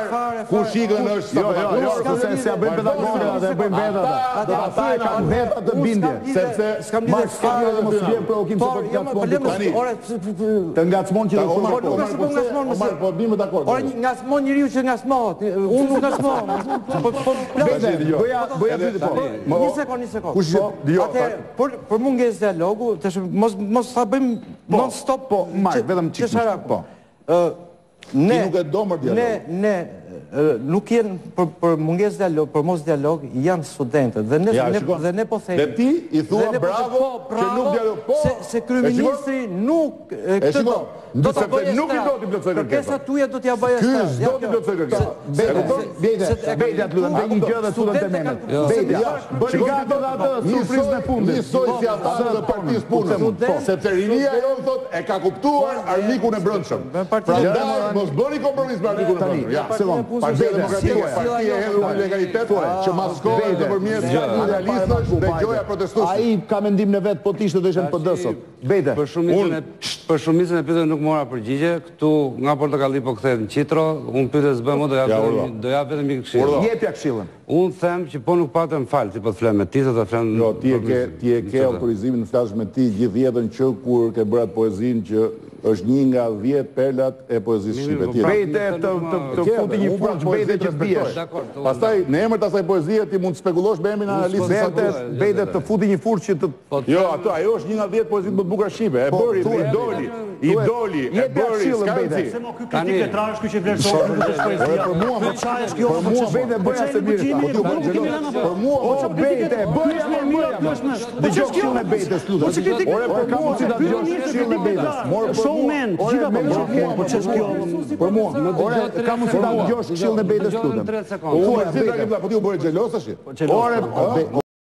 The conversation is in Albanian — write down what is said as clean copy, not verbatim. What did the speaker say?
ku shikën është se ja bëjmë pedagogë dhe bëjmë vetat. Ata e kanë vetat të bindje. Sepse s'kam lidhje dhe mos vjen provokim se të ngacmon që po bim dakord. Ora ngacmon njeriu që ngacmohet. Unë nuk ngacmoj. Bëja pyetje po. Një sekond. Atëherë për mungesë dialogu, tash mos ta bëjmë non stop po, vetëm çfarë po. Ne nuk e do më dialog. Ne nuk jenë për mungesë dialog, për mos dialog janë studentët dhe ne po themi. Dhe ti i thua bravo që nuk dialog. Se kryeministri nuk këtë do. Do të bëjë nuk i do t'i plotësoj kërkesën. Kërkesa tuaja do t'ja bëjë ata. Ky do t'i plotësoj kërkesën. Bejtja të lutem, bëj një gjë dhe student e Memet. Bejtja, bëni gati edhe atë surprizën e fundit. Njësoj si ata të partisë punës. Sepse rinia jonë thot e ka kuptuar armikun e brendshëm. Prandaj mos bëni kompromis me armikun e brendshëm. Ja, sekond. Partia Demokratike, partia e hedhur me legalitet, që maskohet nëpërmjet idealistësh dhe gjoja protestuese. Ai ka mendimin e vet, po të ishte do ishin PD sot. Bejte. Për shumicën e pyetjeve nuk mora përgjigje. Këtu nga Portokalli po kthehet në Qitro, unë pyetës bëhem do jap vetëm një këshill. Jepja këshillën. Unë them që po nuk patëm fal, ti po të flet me ti, të flet. Jo, ti e ke autorizimin të flasësh me ti gjithë jetën që kur ke bërë atë poezinë që është një nga 10 perlat e poezisë shqipe. Bejte të futi një furç bejte që biesh. Pastaj në emër të asaj poezie ti mund të spekulosh me emrin e analistës. Bejte të futi një furç që të jo, ajo është një nga 10 poezitë më të bukura shqipe. E bëri, idoli, e bëri Skanci. Se mo ky kritik letrarësh ky që vlerëson është poezia. Për mua bejte bëja se mirë. Për mua bejte bëja më mirë. Dëgjoj këshillën e Bejtës lutem. Ore për mua si ta dëgjosh këshillën e Bejtës. Showman, gjitha po ç'është kjo? Për mua. Ore ka mundësi ta dëgjosh këshillën e Bejtës lutem. Po ti u bëre xhelos tash? Ore